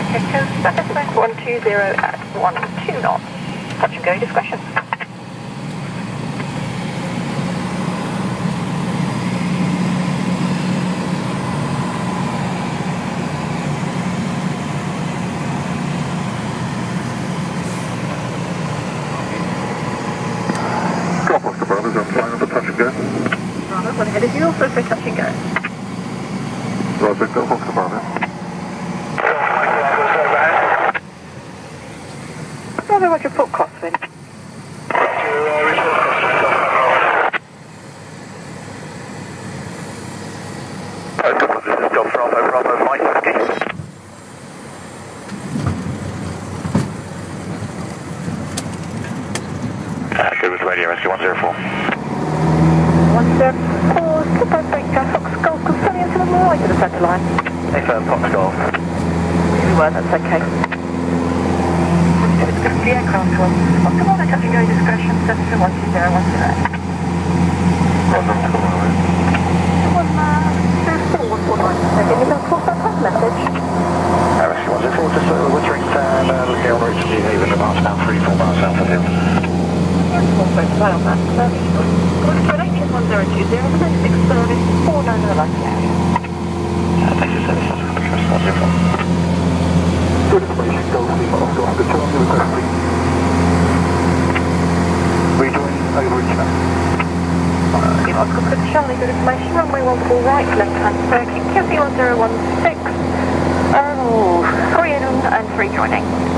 Chichester, Specimen 120 at 12 knots. Touch and go discretion. Drop off the brothers, I'm flying on the touch and go. Bravo, one ahead of you, also for touch and go. Roger, drop off the brother. Bravo, Roger, port crosswind. This is John Bravo, Bravo, Mike, Whiskey. Goodwood Radio, Rescue 104. 104, slip over break, Fox Golf, confirming into the right of the centre line. Affirm, Fox Golf. We were, that's okay. It's good for the aircraft one. Fox Golf, touch and go discretion, 7212010. Can you go across that time message? Rescue 104, just Wittering Town, looking on route to Newhaven, about 3-4 miles south of here. Right on that. Going to an HM1020, the next service, 490 light down. Basic service, that's going to be Crest 104. Good information, Golf Lima Oscar Oscar Charlie, request please. Rejoin over each man. Lima Oscar Oscar Charlie, good information, runway 14 right, left hand circuit, QC 1016, 3 in and 3 joining.